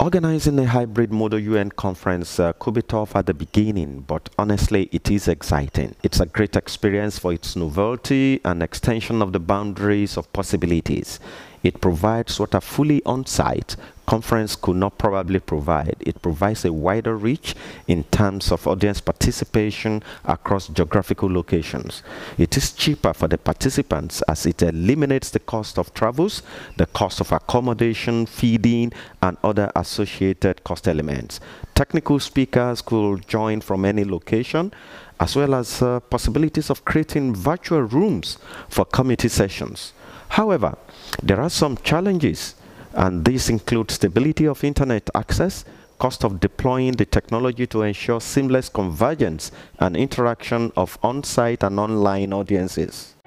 Organizing a hybrid model UN conference could be tough at the beginning, but honestly, it is exciting. It's a great experience for its novelty and extension of the boundaries of possibilities. It provides what a fully on-site conference could not probably provide. It provides a wider reach in terms of audience participation across geographical locations. It is cheaper for the participants as it eliminates the cost of travels, the cost of accommodation, feeding, and other associated cost elements. Technical speakers could join from any location, as well as possibilities of creating virtual rooms for committee sessions. However, there are some challenges, and these include stability of internet access, cost of deploying the technology to ensure seamless convergence and interaction of on-site and online audiences.